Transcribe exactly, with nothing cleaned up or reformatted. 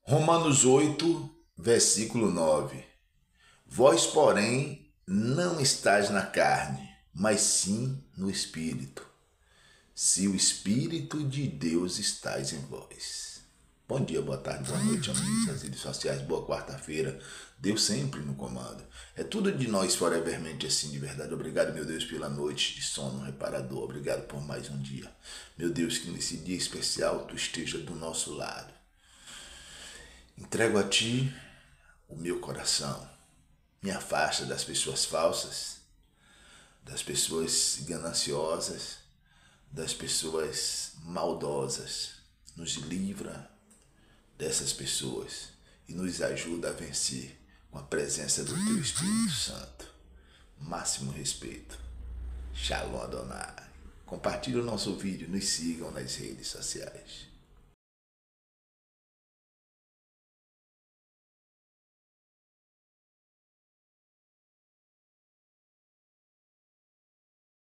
Romanos oito, versículo nove. Vós, porém, não estáis na carne, mas sim no Espírito, se o Espírito de Deus estáis em vós. Bom dia, boa tarde, boa noite, amigos das redes sociais, boa quarta-feira. Deus sempre no comando. É tudo de nós forevermente assim, de verdade. Obrigado, meu Deus, pela noite de sono reparador. Obrigado por mais um dia. Meu Deus, que nesse dia especial Tu esteja do nosso lado. Entrego a Ti o meu coração. Me afasta das pessoas falsas, das pessoas gananciosas, das pessoas maldosas. Nos livra dessas pessoas e nos ajuda a vencer com a presença do Teu Espírito Santo. Máximo respeito. Shalom Adonai. Compartilhe o nosso vídeo, nos sigam nas redes sociais.